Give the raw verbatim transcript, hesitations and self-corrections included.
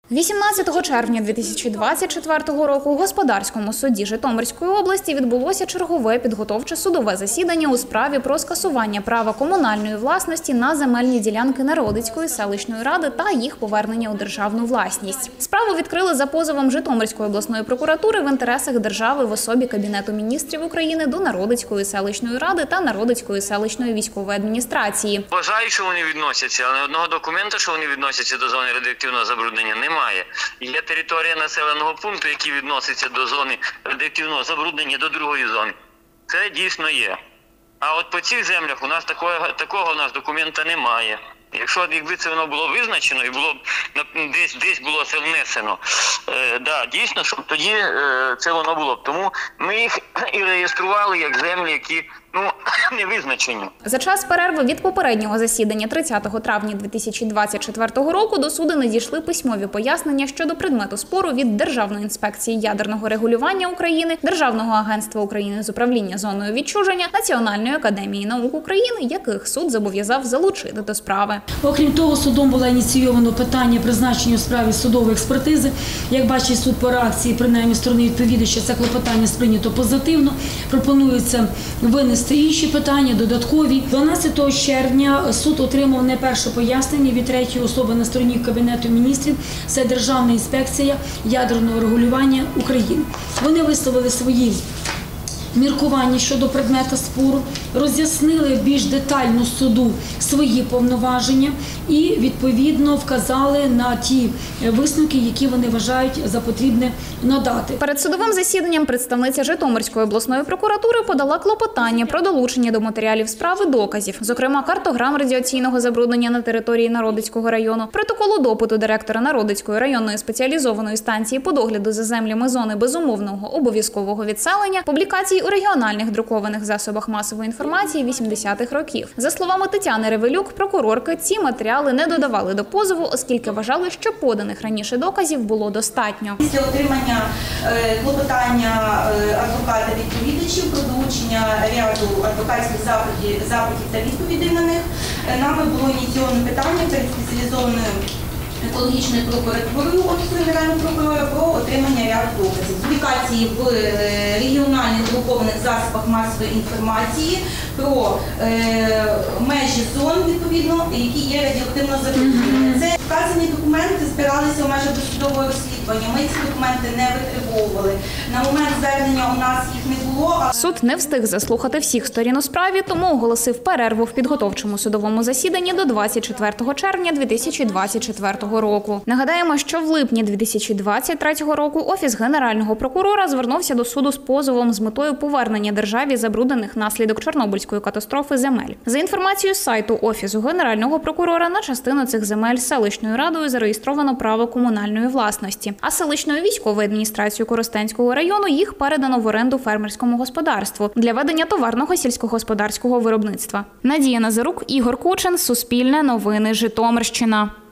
вісімнадцятого червня дві тисячі двадцять четвертого року у Господарському суді Житомирської області відбулося чергове підготовче судове засідання у справі про скасування права комунальної власності на земельні ділянки Народицької селищної ради та їх повернення у державну власність. Справу відкрили за позовом Житомирської обласної прокуратури в інтересах держави в особі Кабінету міністрів України до Народицької селищної ради та Народицької селищної військової адміністрації. Вважаю, що вони відносяться, але одного документу, що вони відносяться до зони радіоактивного забруднення, немає. Є територія населеного пункту, який відноситься до зони радіоактивного забруднення, до другої зони. Це дійсно є. А от по цих землях у нас такого, такого у нас документа немає. Якщо якби це воно було визначено і було десь десь було це внесено, е, да, дійсно, щоб тоді е, це воно було б. Тому ми їх і реєстрували як землі, які ну не визначені. За час перерви від попереднього засідання тридцятого травня дві тисячі двадцять четвертого року до суду надійшли письмові пояснення щодо предмету спору від Державної інспекції ядерного регулювання України, Державного агентства України з управління зоною відчуження, Національної академії наук України, яких суд зобов'язав залучити до справи. Окрім того, судом було ініційовано питання призначення у справі судової експертизи. Як бачить суд по реакції, принаймні сторони відповідача, це клопотання сприйнято позитивно. Пропонується винести інші питання, додаткові. дванадцятого червня суд отримав не перше пояснення від третьої особи на стороні Кабінету міністрів. Це Державна інспекція ядерного регулювання України. Вони висловили свої міркування щодо предмета спору, роз'яснили більш детально суду свої повноваження і, відповідно, вказали на ті висновки, які вони вважають за потрібне надати. Перед судовим засіданням представниця Житомирської обласної прокуратури подала клопотання про долучення до матеріалів справи доказів, зокрема картограм радіаційного забруднення на території Народицького району, протоколу допиту директора Народицької районної спеціалізованої станції по догляду за землями зони безумовного обов'язкового відселення, публікацій у регіональних друкованих засобах масової інформації вісімдесятих років. За словами Тетяни Ревелюк, прокурорки, ці матеріали не додавали до позову, оскільки вважали, що поданих раніше доказів було достатньо. Після отримання клопотання адвоката відповідачів про долучення ряду адвокатських запитів, запитів та відповідей на них, нами було ініційовано питання перед спеціалізованою екологічною прокуратурою Офісу Генерального прокурора про отримання ряду доказів. Публікації в регіональних друкованих засобах масової інформації про е, межі зон, відповідно, які є радіоактивно забруднені. Це вказані документи збиралися у межах досудового розслідування. Ми ці документи не витребовували. На момент звернення у нас їх не було. А... Суд не встиг заслухати всіх сторін у справі, тому оголосив перерву в підготовчому судовому засіданні до двадцять четвертого червня дві тисячі двадцять четвертого року. Нагадаємо, що в липні дві тисячі двадцять третього року Офіс Генерального прокурора звернувся до суду з позовом з метою повернення державі забруднених наслідок Чорнобильської катастрофи земель. За інформацією з сайту Офісу Генерального прокурора, на частину цих земель селищною радою зареєстровано право комунальної власності, а селищною військовою адміністрацією Коростенського району їх передано в оренду фермерському господарству для ведення товарного сільськогосподарського виробництва. Надія Назарук, Ігор Кучин, Суспільне новини, Житомирщина.